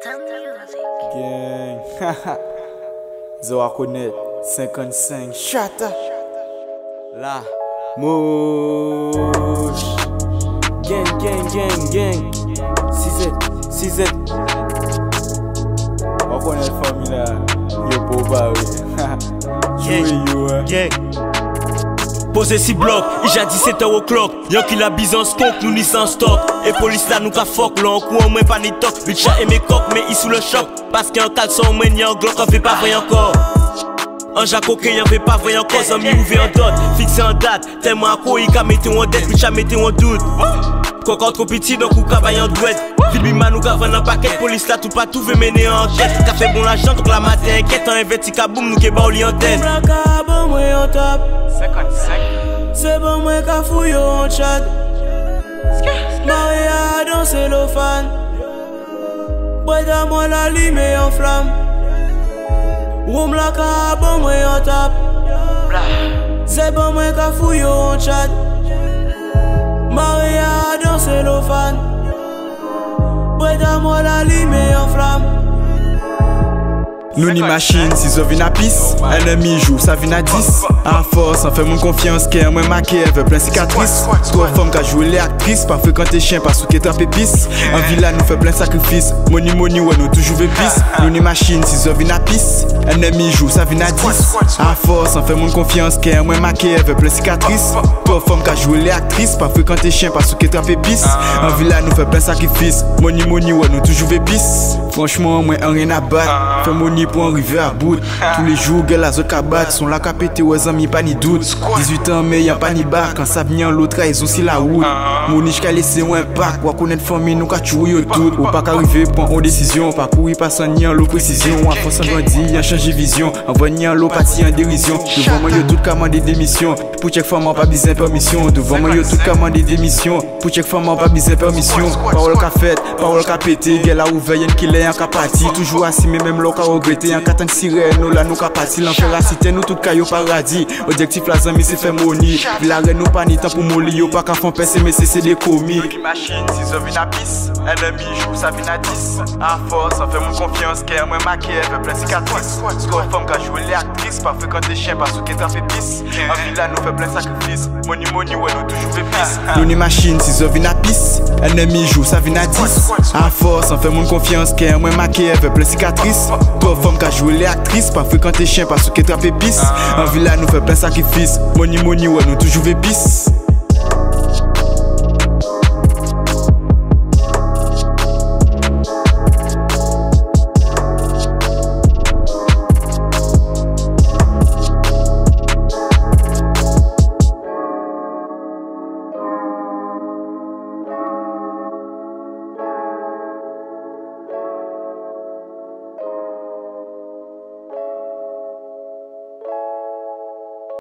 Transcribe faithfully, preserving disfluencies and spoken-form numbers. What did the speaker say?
Gang, haha. Zoa connaît cinquante-cinq chata. La mouche. Gang, gang, gang, gang. six Z, six Z. On connaît la famille là. Yo boba oui. Jouez yo hein. Gang. Posé si bloc, il a dix-sept heures au clock. Y'en qui la bise en stock, nous ni sans stock. Et police là nous ka fuck, là en coup en moins pas ni toc. Le chat et mes coques, mais il sous le choc. Parce qu'en caleçon, en moins en glock, on fait pas vrai encore. En jacoqué, y'en fait pas vrai encore. Zami ouvert en dot, fixé en date. Tellement à quoi il ka mette en dette, le chat mette en doute. Coca trop petit, donc ou cabaye en douette. Filbima nous ka vend un paquet, police là tout pas tout veut mener en enquête. T'as fait bon l'argent, donc la matin inquiète. En investi kaboum, nous ke ba ou li en tête. cinquante-cinq. C'est bon moi qu'a fouillé en chat. Maria dans cellophane. Bois à moi la lime en flamme. Roum la ka bon moi en tape. C'est bon moi qu'a fouillé en chat. Maria dans cellophane. Bois à moi la lime en flamme. Nous ni machine, si zo vin à pisse. Ennemi joue, ça vin à dix. En force, on fait mon confiance, qu'elle moi maquée, elle veut plein cicatrices. Trop femme qui a joué les actrices, pas fréquenter chien, pas sous qui trappe épice. En villa, nous fait plein sacrifices. Money, money, ouais, nous toujours vépice. Nous ni machine, si zo vin à pisse. Ennemi joue, ça vin à dix. En force, on fait mon confiance, qu'elle moi maquée, elle veut plein cicatrices. Trop femme qui a joué les actrices, pas fréquenter chien, pas sous qui trappe épice. En villa, nous fait plein sacrifices. Money, money, ouais, nous toujours vépice. Franchement, moi, rien à battre. Fait money pour arriver à bout. Tous les jours, gars, la zone kabat sont là, capété, ouais, amis, pas ni doute. dix-huit ans, mais y'a pas ni bar. Quand ça vient, l'autre, ils ont si la route. Mon niche qu'a laissé un impact. Ou connaître famille, nous qu'a tué au tout. Ou pas qu'arriver, prendre une décision. Pas courir, pas sans nier l'eau précision. En force, en grandit, y'a changé vision. En voyant l'eau parti en dérision. Devant moi, y'a tout commandé démission. Pour check femme, pas besoin permission. Devant moi, y'a tout commandé démission. Pour check femme, pas besoin permission. Parole qu'a fait, parole qu'a pété. Gars, là, ouvert, y'en qui l'est, en qu'a parti. Toujours assis, mais même l'eau qu'a regretté. En quatre ans de sirène, nous là, nous qu'a parti. L'enfer a cité, nous tout caillou paradis. Objectif, la zami, c'est fait money. La reine, nous pas ni temps pour molly. Yo, pas qu'à fond percer, mais c'est des comiques. Machine, si zo vin à pisse. Ennemi joue, ça vin à dix. En force, on fait mon confiance. Qu'elle moi maquée, elle veut plein cicatrices. Score femme qui a joué les actrices. Pas fréquenter chiens, pas sous qui trappe épice. En villa, nous fait plein sacrifices. Money, money, ouais, nous toujours vépice. Nous ni machine, si zo vin à pisse. Ennemi joue, ça vin à dix. En force, on fait mon confiance. Qu'elle moi maquée, elle veut plein cicatrices. Toi, femme qui a joué les actrices. Pas fréquenter chiens, pas sous qui trappe épice. En villa, nous fait plein sacrifices. Money, money, ouais, nous toujours vépice.